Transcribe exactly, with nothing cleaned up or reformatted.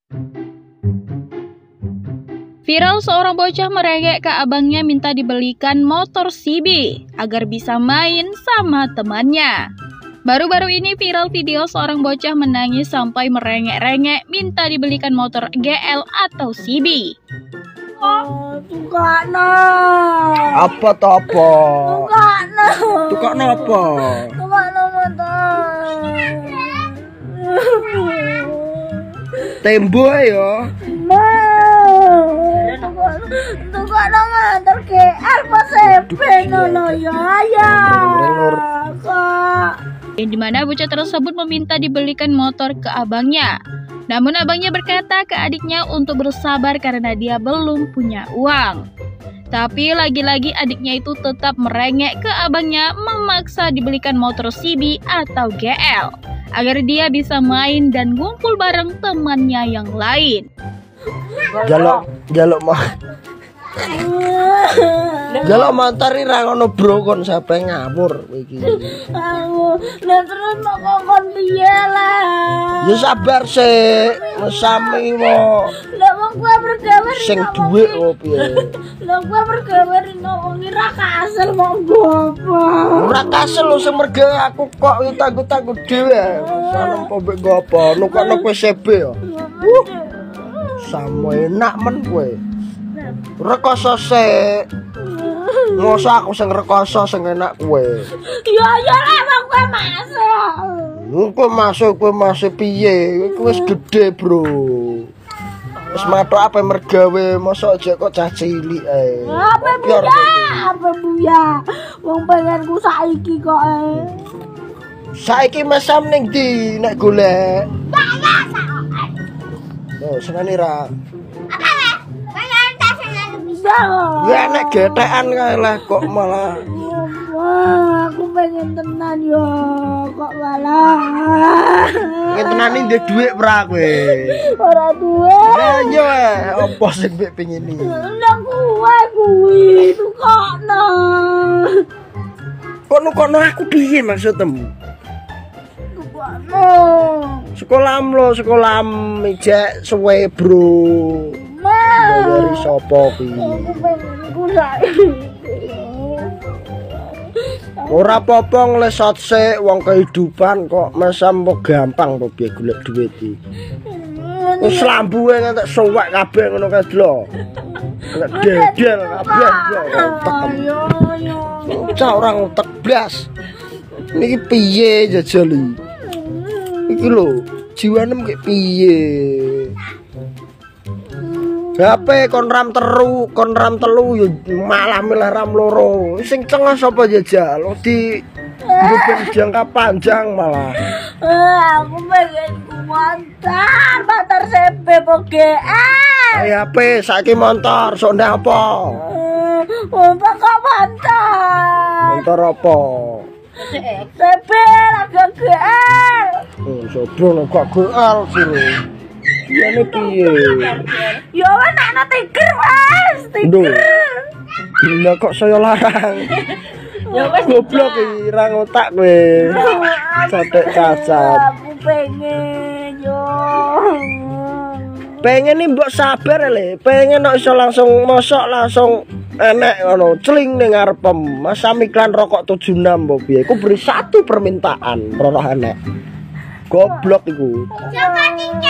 Viral seorang bocah merengek ke abangnya minta dibelikan motor C B agar bisa main sama temannya. Baru-baru ini viral video seorang bocah menangis sampai merengek-rengek minta dibelikan motor G L atau C B. Oh, tukakna. Apa to apa? Tukakna. Tukakna apa? Tukakna motor. Tembo ya. Tukakna motor G L pas C B nono ya ya. Kak. Yang dimana bocah tersebut meminta dibelikan motor ke abangnya. Namun abangnya berkata ke adiknya untuk bersabar karena dia belum punya uang. Tapi lagi-lagi adiknya itu tetap merengek ke abangnya memaksa dibelikan motor C B atau G L agar dia bisa main dan ngumpul bareng temannya yang lain. Jaluk jaluk mah. Jaluk motor ora ngono bro kon sampe ngawur iki. Aku nek terus mau kon piye lah. Ya sabar sik, mesami mo. Lah wong gua bergawe Sing dhuwit opo piye? Lah gua bergawe rino wong ora kasil mau gopo. Ora kasil lho sing merga aku kok utang-utang dhewe. Sanem mbek gopo, nukokno kowe C B ya. Uh. Samo enak men kowe. Rekoso sik. Ngoso aku sing rekoso sing enak kowe. Ya ya lah wong kowe masuk. Kowe masuk kowe masih piye? Kowe wis gede, Bro. Wis matok apa mergawe, mosok aja kok cah cilik ae. Apa buya? Apa buya? Wong pengenku saiki kok e. Saiki mesam ning ndi nek golek? Oh, senane ra. Ya nek getekan kae lah kok malah. Wah, aku pengen tenan yo, kok malah. Pengen tenan iki ndek dhuwit ora kowe? Ora duwe. Ya yo opo sing mbek pengin iki? Lah kuwe kuwi tukokno. Kok nukono aku piye maksudmu? Tukokno. Sekolah lo, sekolah mijek suwe, Bro. Dari sapa kuwi? Aku pengen ku saiki. Ora apa-apa nglesot sik wong kehidupan kok mesam kok gampang to piye golek duit iki. Wis lambuhe ngantek suwek kabeh ngono kae lho. Nek dedel kabeh lho. Ayo yo. Cak ora utek blas. Niki piye jajali? Iki lho, jiwane mung piye? H P kon ram teru, kon ram telu yo malah milih ram loro. Sing cengah sapa jajal? Di bukan jangka panjang malah. Aku pengen ku motor, motor C B po G L. H P saiki motor, sok ndak apa? Untuk kok motor? Motor apa? C B laga G L. Oh, sopo kok G L sih. Ini piye? Ya wis ana tiger wis, tiger. Gila kok saya larang. Ya wis goblok iki ra ngotak kowe. Catek cacat. Aku pengen yo. Pengen nih mbok sabar le. Pengen kok iso langsung mosok langsung enek ngono, celing ning ngarepem. Masa iklan rokok tujuh enam mbok piye? Ku beri satu permintaan, roro enek. Goblok iku. Jangan